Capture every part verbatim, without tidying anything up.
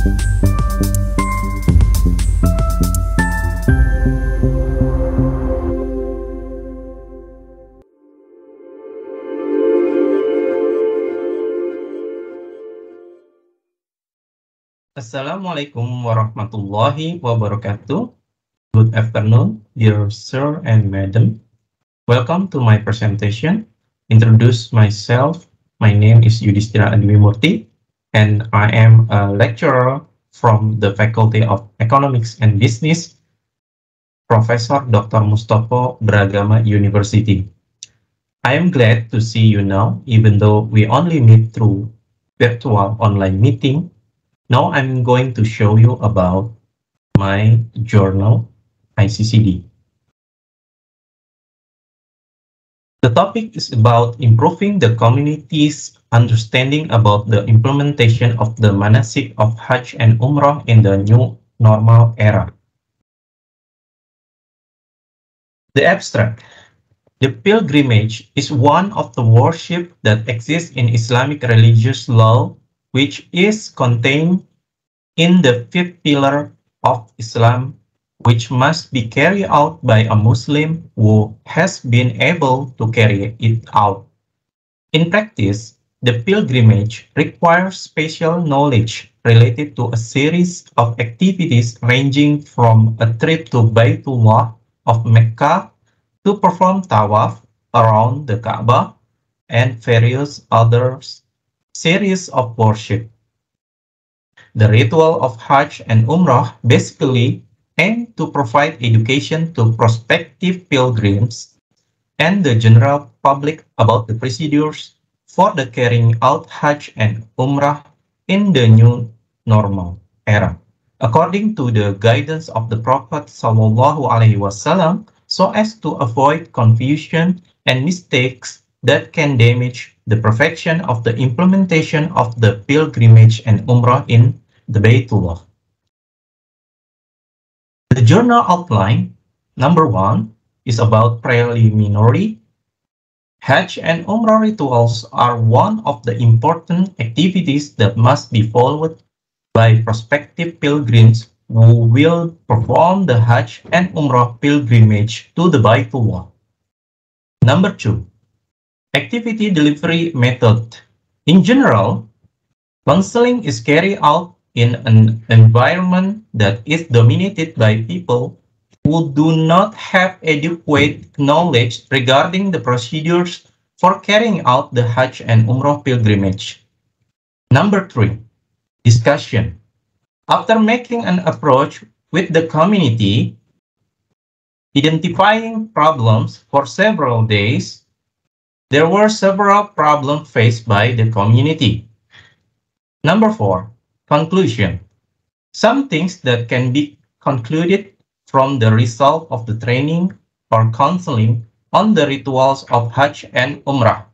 Assalamualaikum warahmatullahi wabarakatuh. Good afternoon, dear sir and madam. Welcome to my presentation. Introduce myself. My name is Yudhistira Adiwimurti, and I am a lecturer from the Faculty of Economics and Business, Professor Doctor Mustopo Bragama University. I am glad to see you now, even though we only meet through virtual online meeting. Now I'm going to show you about my journal, I C C D. The topic is about improving the community's understanding about the implementation of the manasik of Hajj and Umrah in the new normal era. The abstract. The pilgrimage is one of the worship that exists in Islamic religious law, which is contained in the fifth pillar of Islam, which must be carried out by a Muslim who has been able to carry it out. In practice, the pilgrimage requires special knowledge related to a series of activities ranging from a trip to Baitullah of Mecca to perform tawaf around the Kaaba and various other series of worship. The ritual of Hajj and Umrah basically aim to provide education to prospective pilgrims and the general public about the procedures for the carrying out Hajj and Umrah in the new normal era, according to the guidance of the Prophet Sallallahu Alaihi Wasallam, so as to avoid confusion and mistakes that can damage the perfection of the implementation of the pilgrimage and Umrah in the Baitullah. The journal outline, number one, is about preliminary. Hajj and Umrah rituals are one of the important activities that must be followed by prospective pilgrims who will perform the Hajj and Umrah pilgrimage to the Baitullah. Number two, activity delivery method. In general, counseling is carried out in an environment that is dominated by people who do not have adequate knowledge regarding the procedures for carrying out the Hajj and Umrah pilgrimage. Number three, discussion. After making an approach with the community, identifying problems for several days, there were several problems faced by the community. Number four, conclusion. Some things that can be concluded from the result of the training or counseling on the rituals of Hajj and Umrah.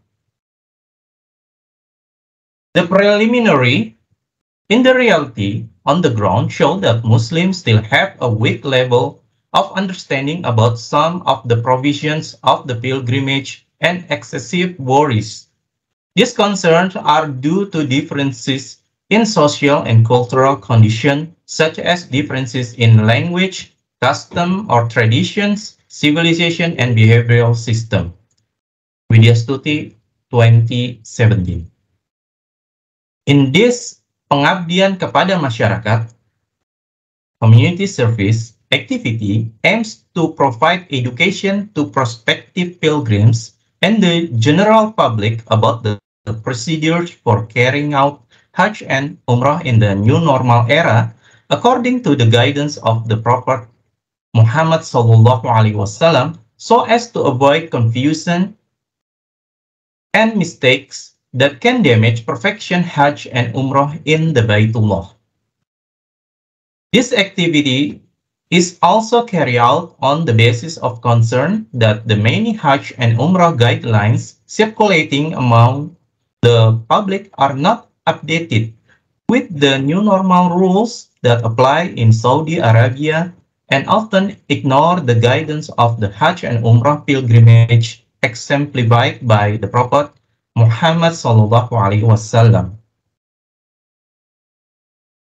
The preliminary, in the reality, on the ground show that Muslims still have a weak level of understanding about some of the provisions of the pilgrimage and excessive worries. These concerns are due to differences in social and cultural conditions, such as differences in language, custom or traditions, civilization, and behavioral system. Widya Stuti twenty seventeen. In this pengabdian kepada masyarakat, community service activity aims to provide education to prospective pilgrims and the general public about the, the procedures for carrying out Hajj and Umrah in the new normal era, according to the guidance of the Prophet Muhammad Sallallahu Alaihi Wasallam, so as to avoid confusion and mistakes that can damage perfection Hajj and Umrah in the Baitullah. This activity is also carried out on the basis of concern that the many Hajj and Umrah guidelines circulating among the public are not updated with the new normal rules that apply in Saudi Arabia and often ignore the guidance of the Hajj and Umrah pilgrimage exemplified by the Prophet Muhammad Sallallahu Alaihi Wasallam.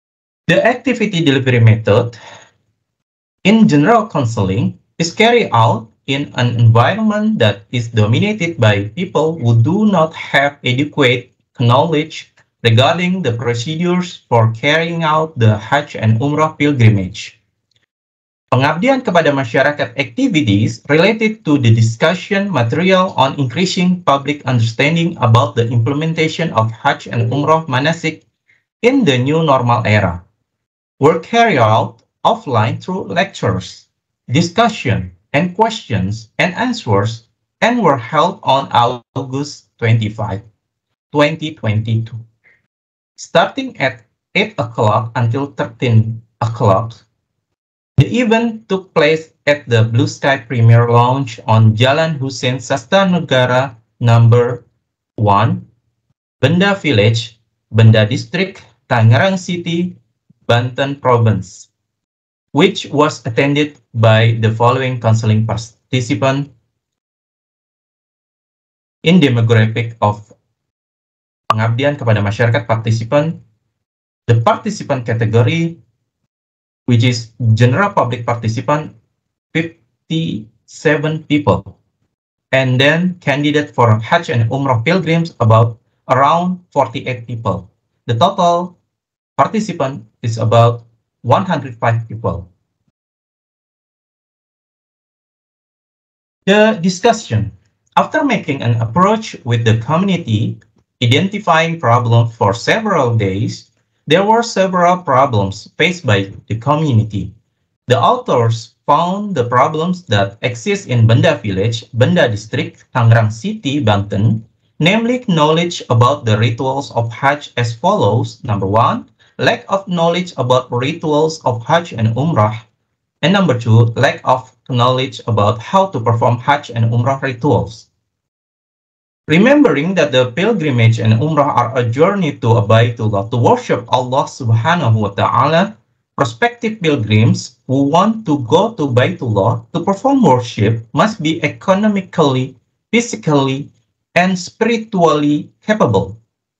The activity delivery method in general counseling is carried out in an environment that is dominated by people who do not have adequate knowledge regarding the procedures for carrying out the Hajj and Umrah pilgrimage. Pengabdian kepada masyarakat activities related to the discussion material on increasing public understanding about the implementation of Hajj and Umrah manasik in the new normal era were carried out offline through lectures, discussion, and questions and answers, and were held on August twenty-fifth, twenty twenty-two. Starting at eight o'clock until thirteen o'clock, the event took place at the Blue Sky Premier Lounge on Jalan Hussein Sastra number one, Benda Village, Benda District, Tangerang City, Banten Province, which was attended by the following counseling participants in demographic of pengabdian kepada masyarakat partisipan. The participant category, which is general public participant, fifty-seven people. And then candidate for Hajj and Umrah pilgrims, about around forty-eight people. The total participant is about one hundred five people. The discussion. After making an approach with the community, identifying problems for several days, there were several problems faced by the community. The authors found the problems that exist in Benda Village, Benda District, Tangerang City, Banten, namely knowledge about the rituals of Hajj as follows. Number one, lack of knowledge about rituals of Hajj and Umrah. And number two, lack of knowledge about how to perform Hajj and Umrah rituals. Remembering that the pilgrimage and Umrah are a journey to a Baitullah, to worship Allah subhanahu wa ta'ala, prospective pilgrims who want to go to Baitullah to perform worship must be economically, physically, and spiritually capable.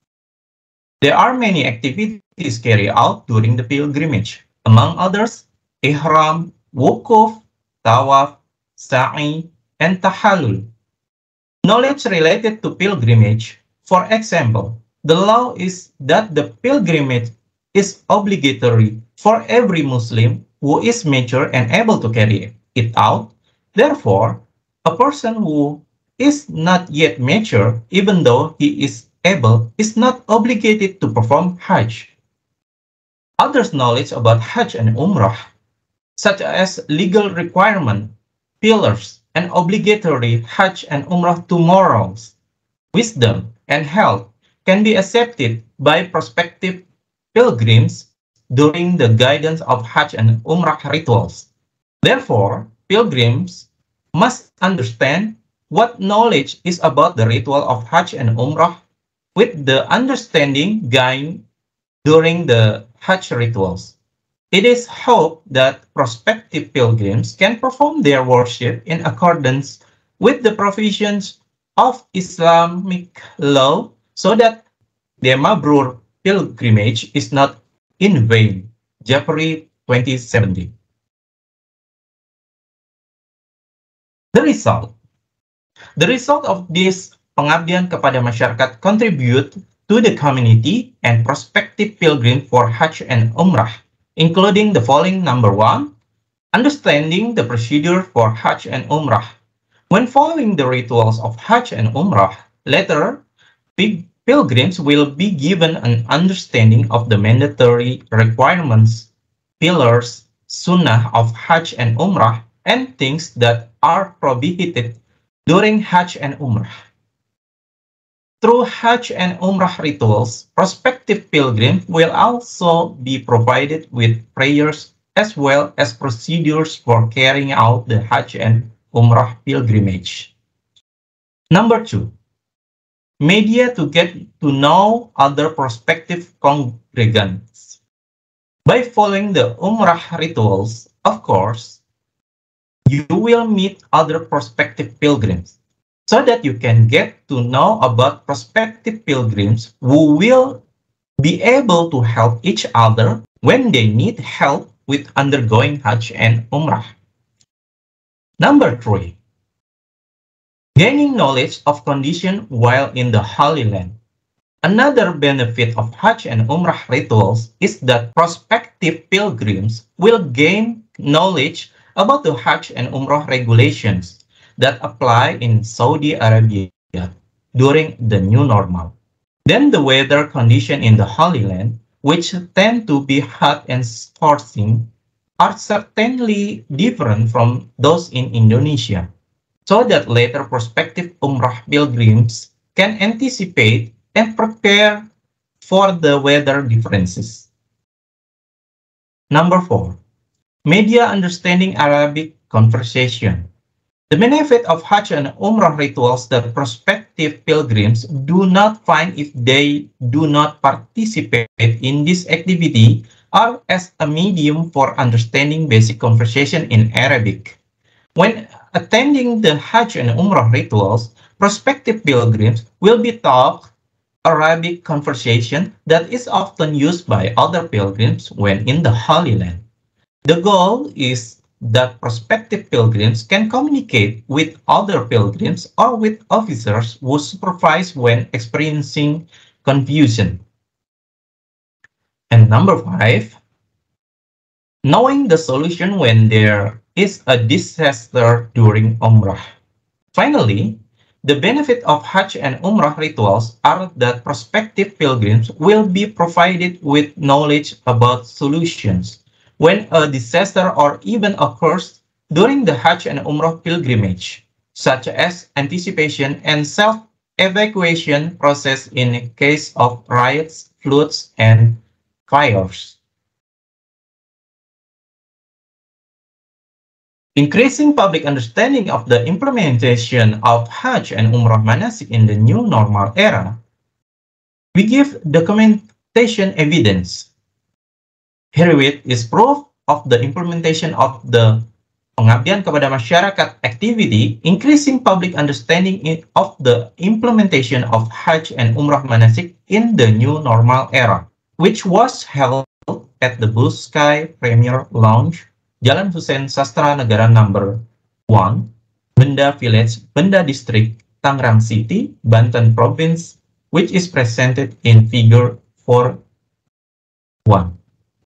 There are many activities carried out during the pilgrimage, among others, ihram, wukuf, tawaf, sa'i, and tahallul. Knowledge related to pilgrimage. For example, the law is that the pilgrimage is obligatory for every Muslim who is mature and able to carry it out. Therefore, a person who is not yet mature, even though he is able, is not obligated to perform Hajj. Others' knowledge about Hajj and Umrah, such as legal requirement, pillars, and obligatory Hajj and Umrah to morals, wisdom, and health can be accepted by prospective pilgrims during the guidance of Hajj and Umrah rituals. Therefore, pilgrims must understand what knowledge is about the ritual of Hajj and Umrah with the understanding gained during the Hajj rituals. It is hoped that prospective pilgrims can perform their worship in accordance with the provisions of Islamic law so that their Mabrur pilgrimage is not in vain. Jafari twenty seventeen. The result. The result of this pengabdian kepada masyarakat contribute to the community and prospective pilgrim for Hajj and Umrah, including the following. Number one, understanding the procedure for Hajj and Umrah. When following the rituals of Hajj and Umrah, later, pilgrims will be given an understanding of the mandatory requirements, pillars, sunnah of Hajj and Umrah, and things that are prohibited during Hajj and Umrah. Through Hajj and Umrah rituals, prospective pilgrims will also be provided with prayers as well as procedures for carrying out the Hajj and Umrah pilgrimage. Number two, media to get to know other prospective congregants. By following the Umrah rituals, of course, you will meet other prospective pilgrims, so that you can get to know about prospective pilgrims who will be able to help each other when they need help with undergoing Hajj and Umrah. Number three, gaining knowledge of condition while in the Holy Land. Another benefit of Hajj and Umrah rituals is that prospective pilgrims will gain knowledge about the Hajj and Umrah regulations that apply in Saudi Arabia during the new normal. Then the weather condition in the Holy Land, which tend to be hot and scorching, are certainly different from those in Indonesia, so that later prospective Umrah pilgrims can anticipate and prepare for the weather differences. Number four, media understanding Arabic conversation. The benefit of Hajj and Umrah rituals that prospective pilgrims do not find if they do not participate in this activity are as a medium for understanding basic conversation in Arabic. When attending the Hajj and Umrah rituals, prospective pilgrims will be taught Arabic conversation that is often used by other pilgrims when in the Holy Land. The goal is that prospective pilgrims can communicate with other pilgrims or with officers who supervise when experiencing confusion. And number five, knowing the solution when there is a disaster during Umrah. Finally, the benefit of Hajj and Umrah rituals are that prospective pilgrims will be provided with knowledge about solutions when a disaster or event occurs during the Hajj and Umrah pilgrimage, such as anticipation and self-evacuation process in case of riots, floods, and fires. Increasing public understanding of the implementation of Hajj and Umrah manasik in the new normal era, we give documentation evidence. Herewith is proof of the implementation of the pengabdian kepada masyarakat activity, increasing public understanding of the implementation of Hajj and Umrah manasik in the new normal era, which was held at the Blue Sky Premier Lounge, Jalan Hussein Sastra Negara number one, Benda Village, Benda District, Tangerang City, Banten Province, which is presented in figure four one.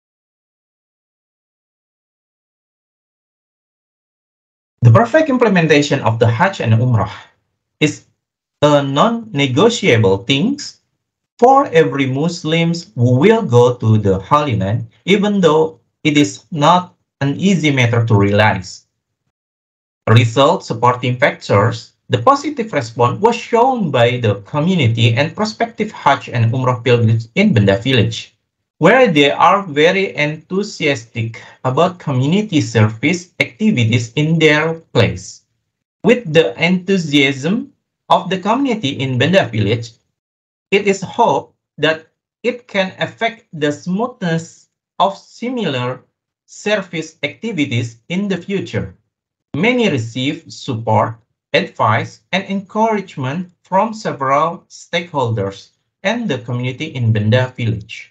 The perfect implementation of the Hajj and Umrah is a non-negotiable thing for every Muslim who will go to the Holy Land, even though it is not an easy matter to realize. Result supporting factors, the positive response was shown by the community and prospective Hajj and Umrah pilgrims in Benda Village, where they are very enthusiastic about community service activities in their place. With the enthusiasm of the community in Benda Village, it is hoped that it can affect the smoothness of similar service activities in the future. Many receive support, advice, and encouragement from several stakeholders and the community in Benda Village,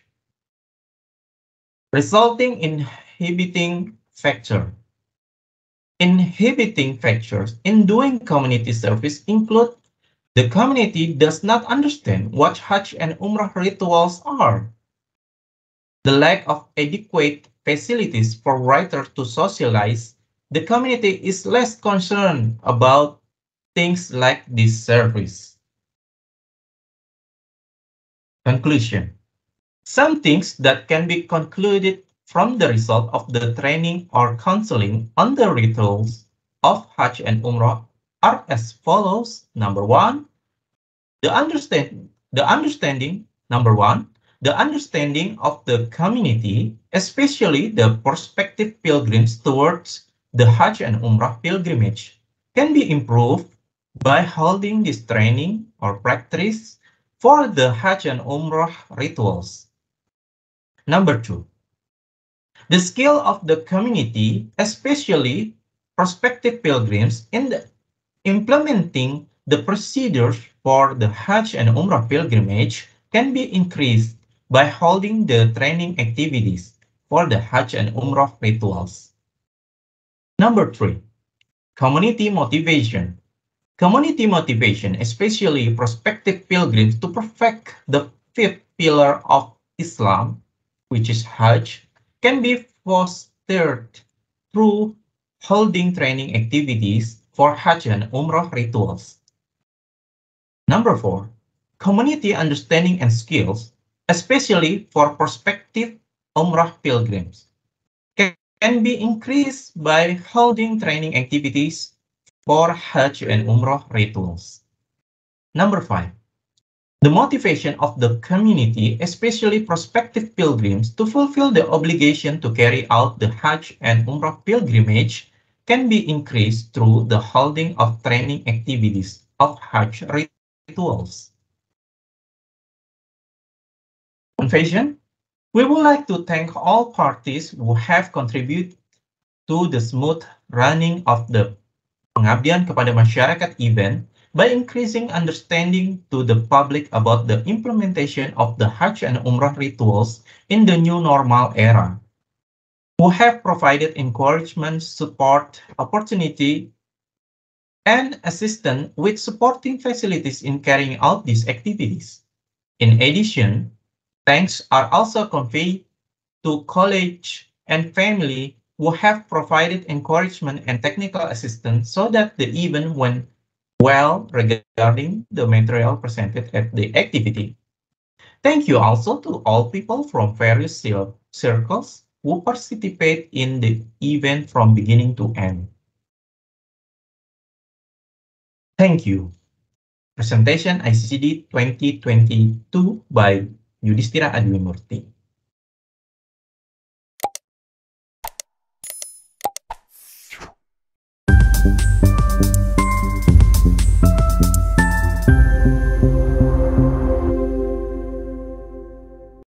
resulting in inhibiting factor. Inhibiting factors in doing community service include the community does not understand what Hajj and Umrah rituals are, the lack of adequate facilities for writers to socialize, the community is less concerned about things like this service. Conclusion. Some things that can be concluded from the result of the training or counseling on the rituals of Hajj and Umrah are as follows. Number one, the understand the understanding, number one, the understanding of the community, especially the prospective pilgrims towards the Hajj and Umrah pilgrimage, can be improved by holding this training or practice for the Hajj and Umrah rituals. Number two, the skill of the community, especially prospective pilgrims, in the implementing the procedures for the Hajj and Umrah pilgrimage can be increased by holding the training activities for the Hajj and Umrah rituals. Number three, community motivation. Community motivation, especially prospective pilgrims to perfect the fifth pillar of Islam, which is Hajj, can be fostered through holding training activities for Hajj and Umrah rituals. Number four, community understanding and skills, especially for prospective Umrah pilgrims, can, can be increased by holding training activities for Hajj and Umrah rituals. Number five, the motivation of the community, especially prospective pilgrims, to fulfill the obligation to carry out the Hajj and Umrah pilgrimage can be increased through the holding of training activities of Hajj rituals. Conclusion, we would like to thank all parties who have contributed to the smooth running of the Pengabdian kepada Masyarakat event by increasing understanding to the public about the implementation of the Hajj and Umrah rituals in the new normal era, who have provided encouragement, support, opportunity, and assistance with supporting facilities in carrying out these activities. In addition, thanks are also conveyed to college and family who have provided encouragement and technical assistance so that the event went well regarding the material presented at the activity. Thank you also to all people from various circles who participate in the event from beginning to end. Thank you. Presentation I C C D twenty twenty-two by Yudhistira Adwimurti. Thank you.